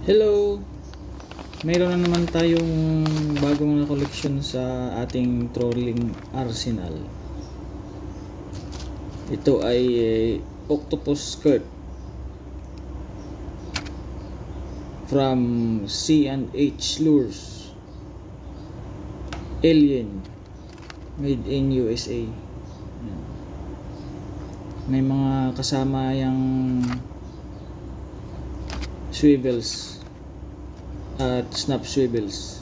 Hello! Mayroon na naman tayong bagong na collection sa ating trolling arsenal. Ito ay Octopus skirt from C&H LURES, Alien, made in USA. May mga kasama yung swivels at snap swivels.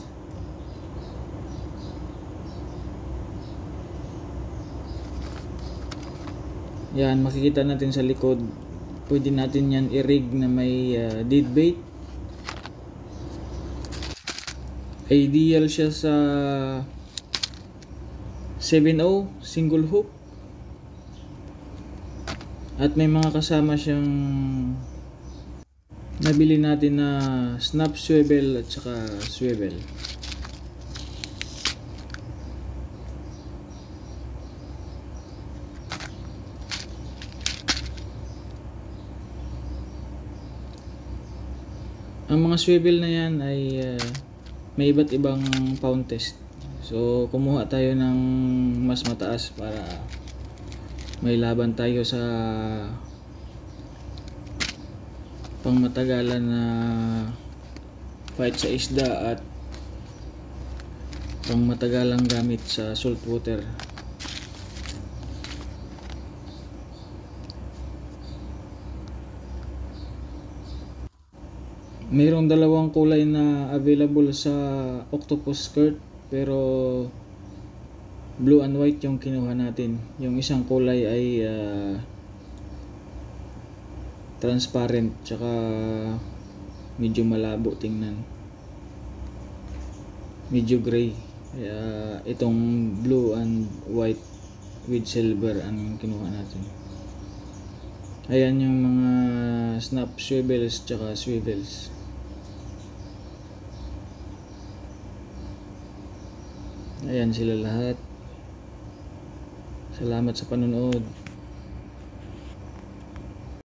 Yan, makikita natin sa likod. Pwede natin yan i-rig na may deadbait. Ideal siya sa 7/0 single hook. At may mga kasama siyang nabili natin na snap swivel at saka swivel. Ang mga swivel na yan ay may iba't ibang pound test. So kumuha tayo ng mas mataas para may laban tayo sa pangmatagalan na fight sa isda at pangmatagalang gamit sa saltwater. Mayroong dalawang kulay na available sa Octopus skirt, pero blue and white yung kinuha natin. Yung isang kulay ay transparent tsaka medyo malabo tingnan, medyo gray. Kaya itong blue and white with silver ang kinuha natin. Ayan yung mga snap swivels tsaka swivels. Ayan sila lahat. Salamat sa panonood.